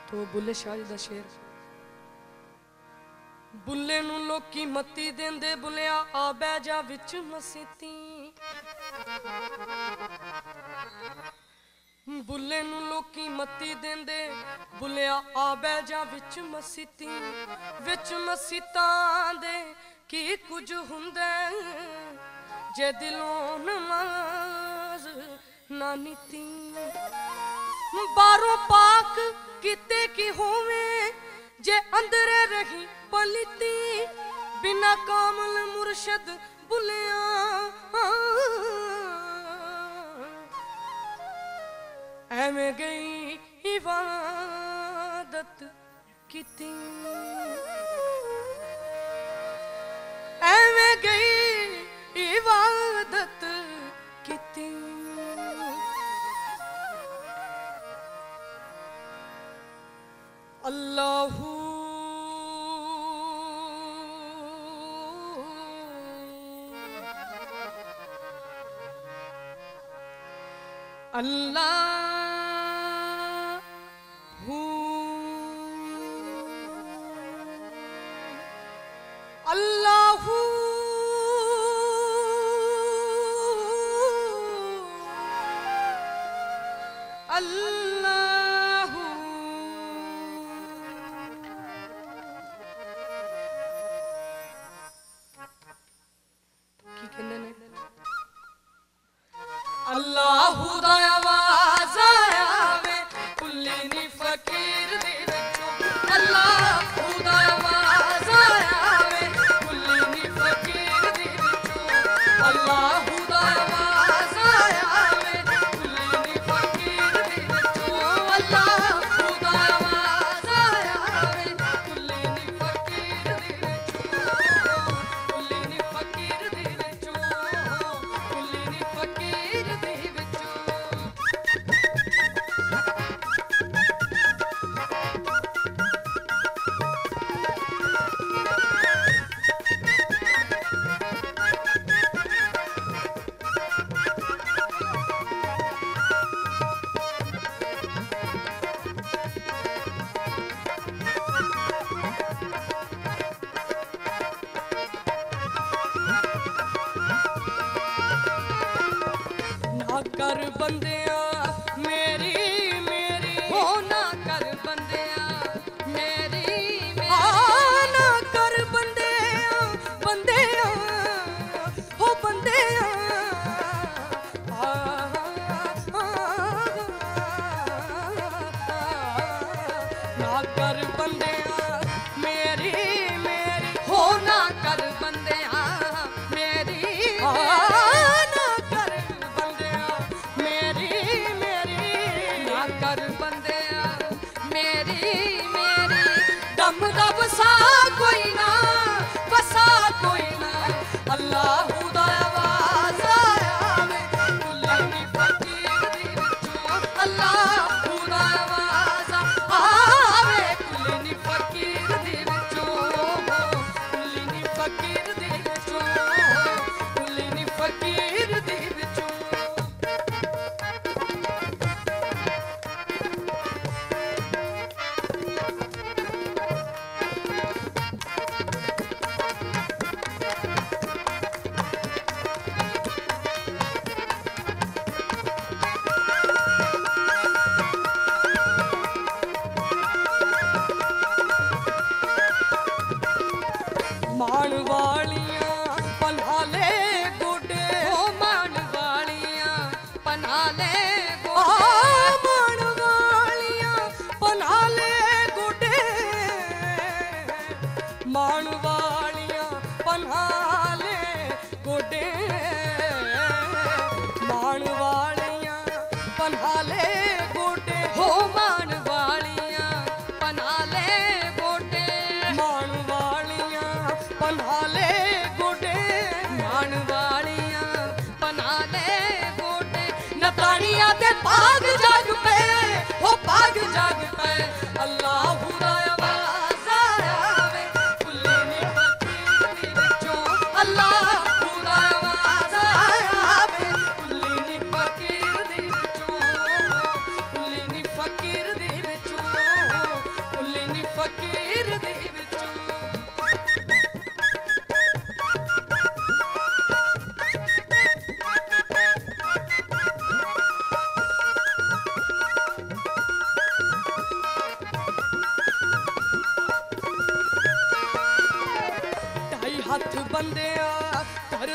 तो बुले शाह दा शेर। बुले नू लोकी मत्ती देंदे, बुलिया आ बह जा विच मसीती। बुले नू लोकी मत्ती देंदे, बुलिया आ बह जा विच मसीती। विच मसीतां दे की कुछ हुंदा जे दिलों नमाज ना नीती। बारों पाक किते की होवे जे अंदरे रही पलिती। बिना कामल मुर्शद बुलिया एवें गई इबादत कीती। एवें गई इबादत कीती। अल्लाहू अल्लाहू अल्लाहू अल्लाहू की कहंदे ने अल्लाहू दा आवाज़ आया वे कुल्ली नी फकीर दे विचों। अल्लाहू दा आवाज़ आया वे कुल्ली नी फकीर दे विचों। अल्लाहू दा आवाज़ आया वे कुल्ली नी फकीर दे विचों। अल्लाहू दा आवाज़ आया वे कुल्ली नी फकीर दे विचों। कुल्ली नी फकीर दे विचों। कुल्ली नी फकीर दे विचों। ना कर बंदिया मेरी मेरी हो, ना कर बंदिया मेरी मेरी। ना कर बंदिया बंदिया हो बंदिया। ना कर बंदिया मेरी मेरी हो, ना कर बंदिया मेरी। ना कर बंदिया मेरी